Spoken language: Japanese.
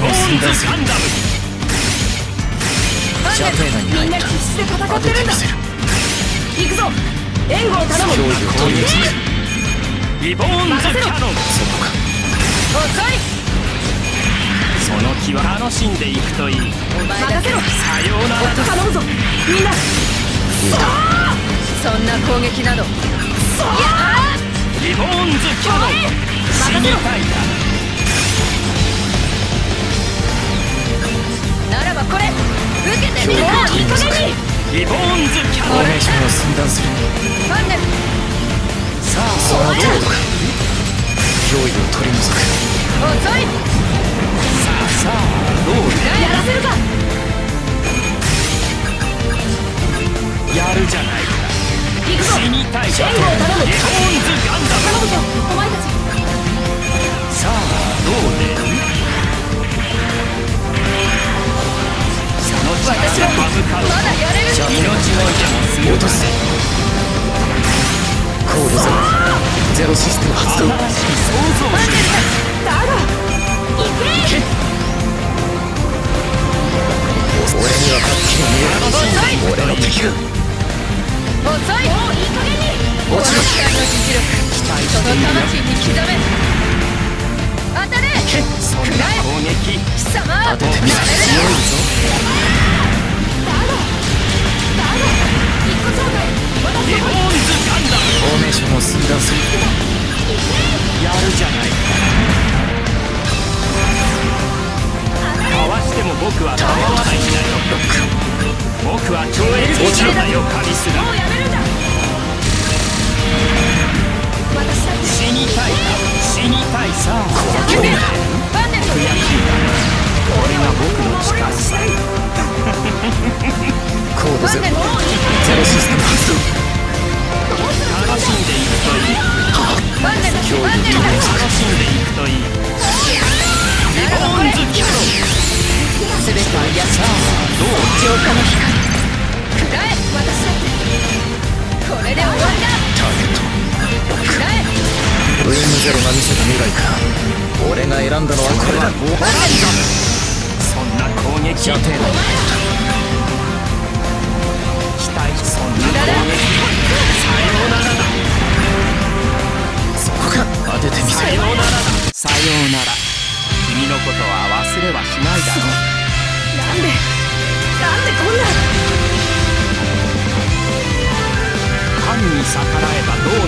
を寸断する。ジャペーナに入った。当ててみせる。 行くぞ。援護を頼む。 脅威を取り除く。 リボーンズキャノン。 そこか。 遅い。 その気は楽しんでいくといい。 任せろ。 さようならだ。 頼むぞみんな。そんな攻撃など。 リボーンズキャノン。死にたいか。 ならばこれ受けてみろ。いい加減に。 リボーンズキャフォノン。 ーメーションを寸断する。 ファンネル。 さあその程度か。脅威を取り除く。 遅い。 さあどうやらせるか。 やるじゃないか。 行くぞ。 死にたいか。 援護を頼む。 リボーンズガンダム。 頼むぞお前たち。 さあどうね。その力私はが株かう。 まだやれる。 命のいでも落とせ。コードゼロシステム発動。 新しい創造ファンネルだ。だが行け。 俺にははっきり見える。俺の敵が遅い。もういい加減に。 落ちろ。 機体の実力。その魂に刻め。当たれ。 そんな攻撃。 貴様。 当ててみせる。強いぞ。 一個障害。 リボーンズガンダム。 フォーメーションを寸断する。 やるじゃないか。かわしても僕は構わないんだよ。僕は超エネルギーだよカリスラ。 もうやめるんだ。私だって。 死にたいか。死にたいさ。 ファンネル。 悔しいか。これが僕の力さ。 コードゼロシステム発動。 楽しんでいくといい。 ファンネル。ファンネル。 楽しんでいくといい。リボーンズキャノン。 すべては安い。 どう浄化の光。くらえ。私だって。これで終わりだ。 ターゲット。 くらえ。 ウィングゼロが見せた未来か。俺が選んだのはこれだ。 そんな攻撃。 ジャペーナに入った。 期待。そんな攻撃。さようならだ。 そこか。当ててみせる。 さようならだ。さようなら。君のことは忘れはしないだろう。 なんでこんな。 神に逆らえばどう